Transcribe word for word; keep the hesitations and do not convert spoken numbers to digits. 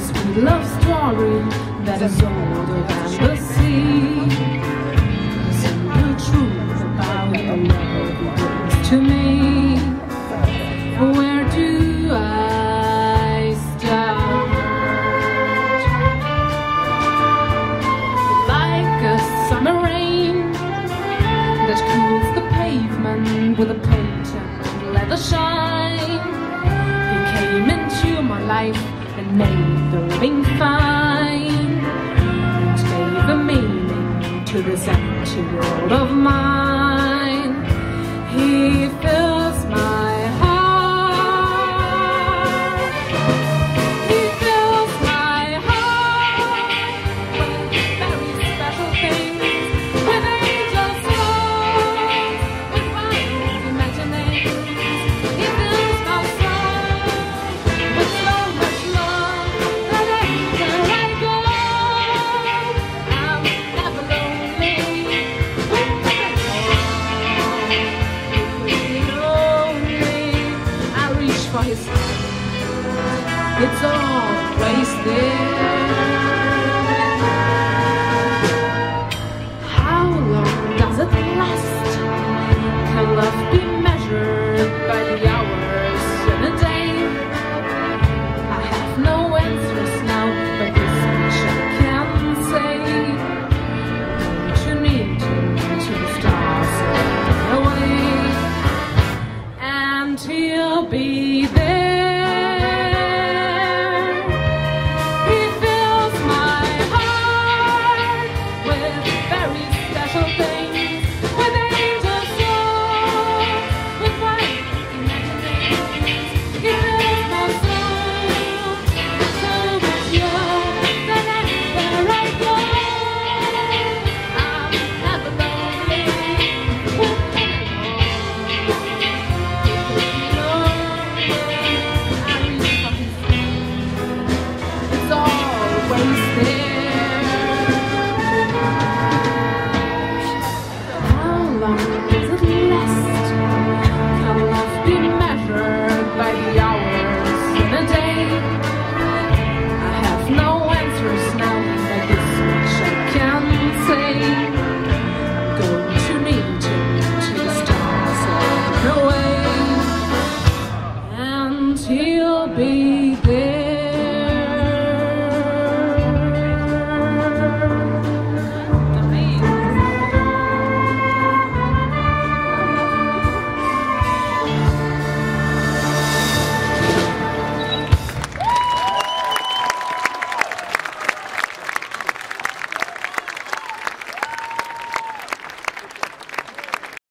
sweet love story that is older than the sea. The simple truth about the love he gives to me. Where do I start? Like a summer rain that cools the pavement with a patent leather shine, he came into my life and made the living fine, and gave a meaning to this empty world of mine. He filled